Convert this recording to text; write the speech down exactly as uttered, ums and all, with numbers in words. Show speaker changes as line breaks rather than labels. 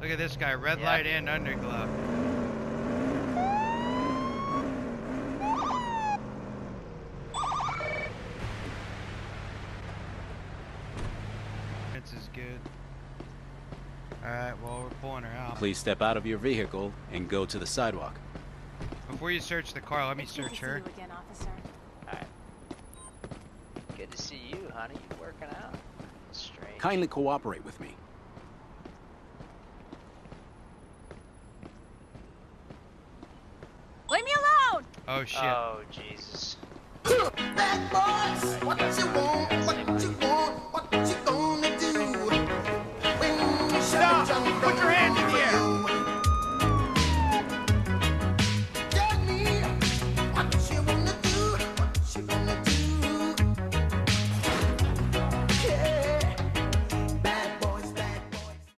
Look at this guy, red
Yeah.
light and underglow. This is good. Alright, well, we're pulling her out.
Please step out of your vehicle and go to the sidewalk.
Before you search the car, let me
It's good to
search
see
her.
you again, officer.
Alright. Good to see you, honey. You working out? Strange.
Kindly cooperate with me.
Leave me alone!
Oh, shit.
Oh, Jesus.
Bad boys, what you want, what you want, what you gonna do? When you
Stop!
jump
Put your hands in the air!